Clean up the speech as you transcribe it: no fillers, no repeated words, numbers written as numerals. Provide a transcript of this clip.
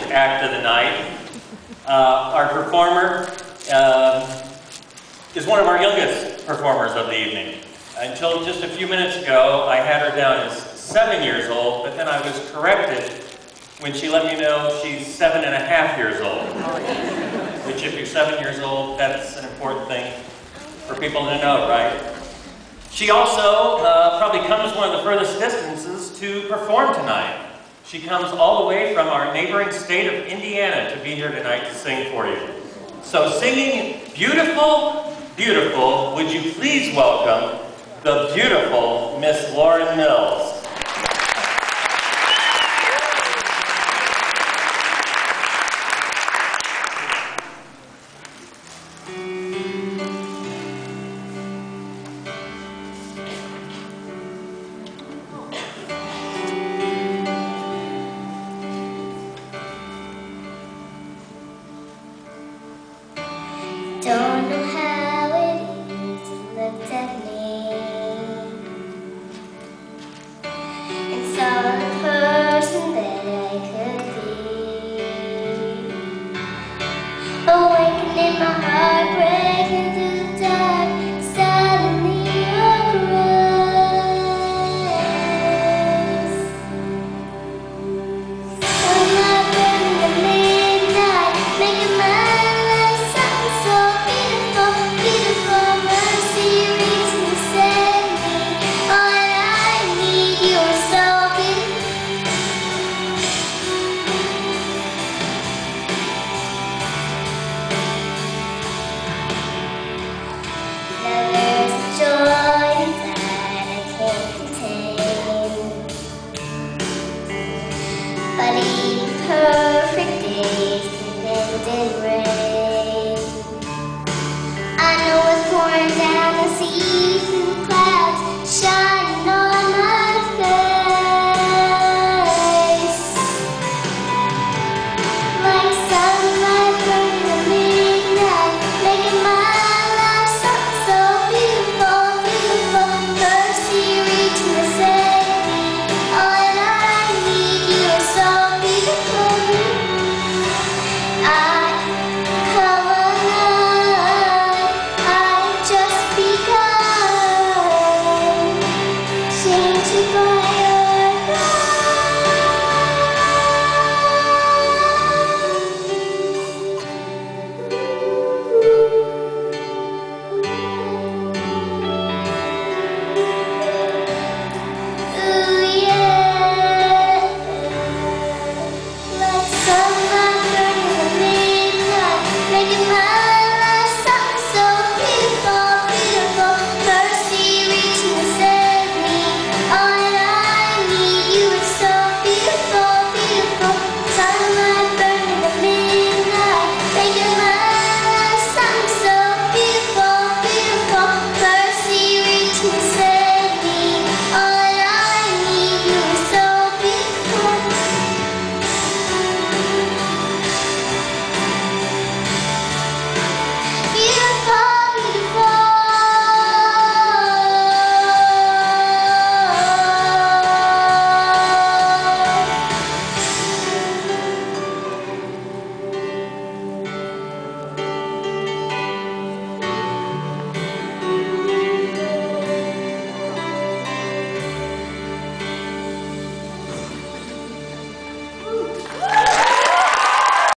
act of the night. Our performer is one of our youngest performers of the evening. Until just a few minutes ago, I had her down as 7 years old, but then I was corrected when she let me know she's 7.5 years old. Which, if you're 7 years old, that's an important thing for people to know, right? She also probably comes one of the furthest distances to perform tonight. She comes all the way from our neighboring state of Indiana to be here tonight to sing for you. So singing Beautiful, Beautiful, would you please welcome the beautiful Miss Lauren Mills. Don't